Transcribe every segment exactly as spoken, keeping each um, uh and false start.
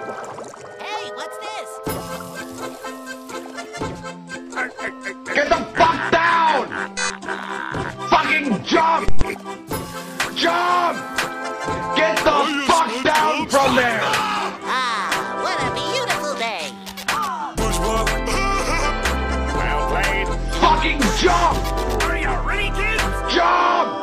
Hey, what's this? Get the fuck down! Fucking jump! Jump! Get the fuck down from there! Ah, what a beautiful day. Well played. Fucking jump! Are you ready, kids? Jump!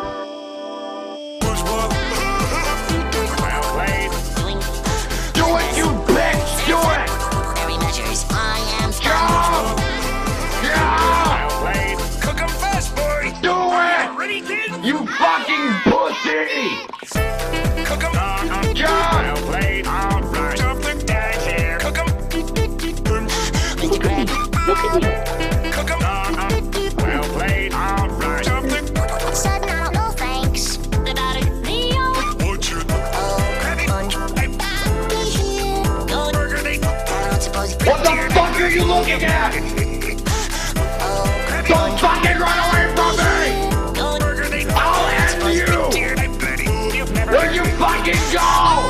Well played. Do it, you bitch! Do it! Every measures, I am Jump! Yeah! Well played. Cook 'em fast, boy. Do it! Ready, kids? You fucking pussy! Cook 'em. Uh-uh. Jump! Well played. All right. Jump the guys here. Cook 'em. Mister Crab, look at me. Cook 'em. Uh-uh. Well played. All right. Jump the. Sudden, I don't know, thanks. About it, Leo. What you? Oh, Crabby. fun. Hey, Be here. Go. burger. I don't suppose you What the fuck are you looking at? Oh, Crabby. Don't fucking run away from me! go. I'll end you! Dear, I bet it. You've never. Where'd you fucking go?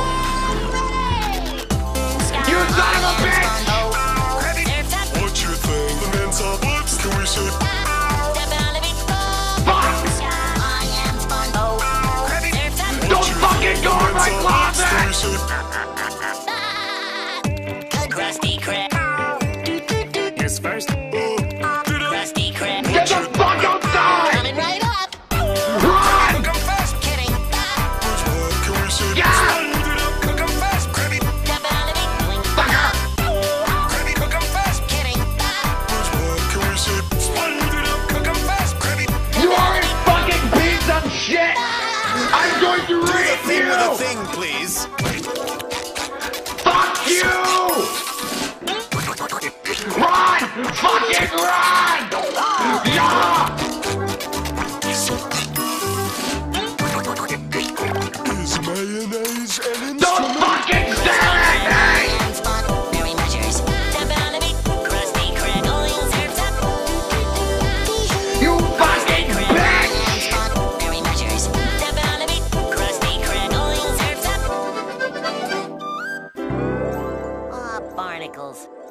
You son of a bitch! Crabby. What you think? The men's are books, can we shoot? Fuck! I am SpongeBob. Crabby. Don't fucking go in my closet! Can we shoot? Krusty Krab. Yes, first. Krusty Krab. Get the fuck outside! Coming right up. Run! Cook 'em fast. Kidding. Can we shoot? Yeah! Cook 'em fast. Crabby. Fucker! Crabby. Cook 'em fast. Kidding. Can we shoot? Cook 'em fast. Crabby. You are a fucking piece of shit! I'm going to rape you! thing, please. Fuck you! Run! Fucking run! Yeah! Is mayonnaise an Don't fucking stare at me! And Spon- Very measures. Krusty Krab. Going surfs up. You fucking bitch! Spon- Very measures. Krusty Krab. Going surfs up. Aw, barnacles.